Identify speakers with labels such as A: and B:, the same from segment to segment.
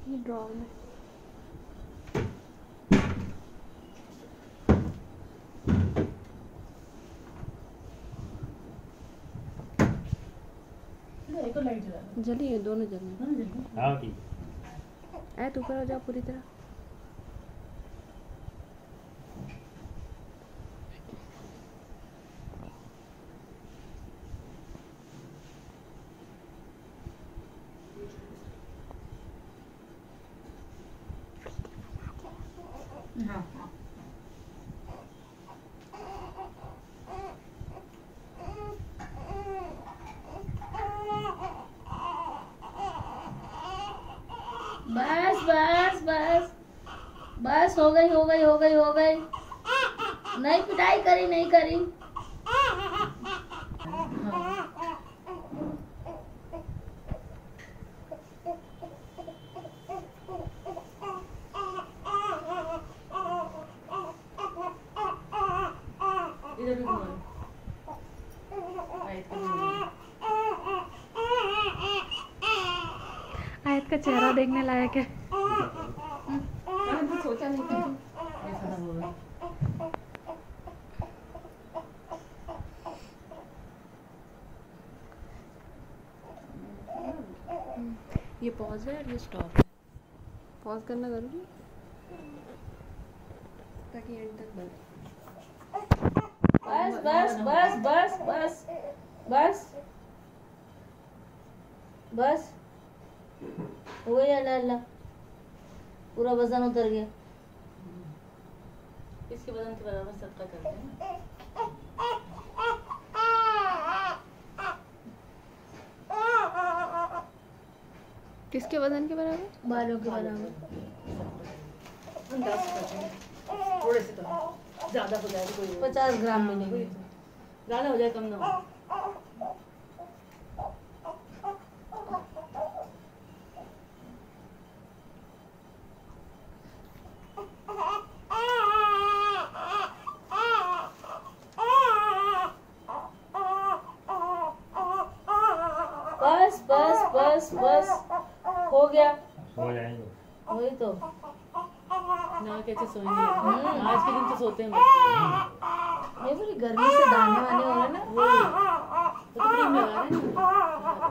A: ये ड्रॉर में जली है, दोनों जली।
B: हाँ ठीक
A: है। तू ऊपर हो जाओ पूरी तरह।
C: हाँ बस बस बस बस, हो गई हो गई हो गई हो गई। नहीं पिटाई करी, नहीं करी। इधर भी घुमाओ।
A: आयत का चेहरा देखने लायक है।
C: मैंने सोचा नहीं था ऐसा होगा।
A: ये पॉज है और ये स्टॉप है। पॉज करना जरूरी ताकि एंड तक बने।
C: बस बस बस बस बस बस बस, हो गया। अल्लाह अल्लाह, पूरा वजन उतर गया। इसके वजन के बराबर सदका करते हैं।
A: किसके वजन के बराबर?
C: बालों के बराबर।
D: 10% थोड़े से, तो ज्यादा हो जाए तो कोई
C: 50 ग्राम मिलेगी।
D: ज्यादा हो जाए कम ना हो।
C: बस बस बस बस, हो गया।
B: हो जाएंगे।
C: वही तो
D: ना कैसे सोएंगे। आज के दिन तो सोते हैं बच्चे।
C: ये पूरी गर्मी से दाने वाने हो रहे ना।
D: तो क्रीम लगा रहे हैं।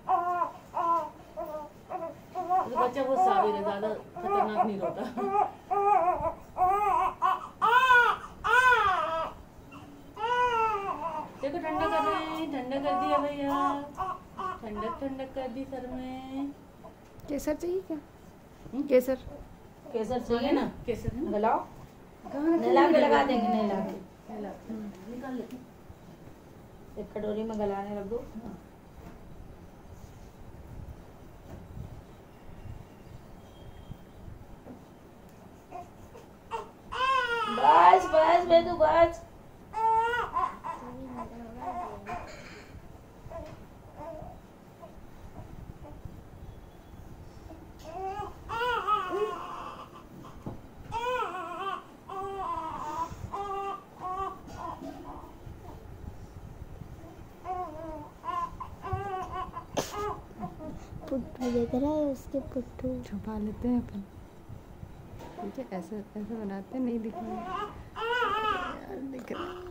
D: तो बच्चा बहुत साबिर है, ज्यादा खतरनाक नहीं रोता। देखो ठंडा कर रहे हैं, ठंडा कर दिया भैया, ठंडक ठंडक कर दी सर में।
A: केसर चाहिए क्या? केसर
C: केसर चाहिए ना?
D: कैसे है ना?
C: गलाओ, नहला के लगा देंगे। नहला के
D: निकाल लेते।
C: एक कटोरी में गलाने रख दो। बस बस बेटू बस।
E: पुट्ठू देख रहा है, उसके पुट्ठू
A: छुपा लेते हैं अपन। ठीक है, ऐसे ऐसे बनाते हैं, नहीं दिखेंगे यार, दिख रहा है।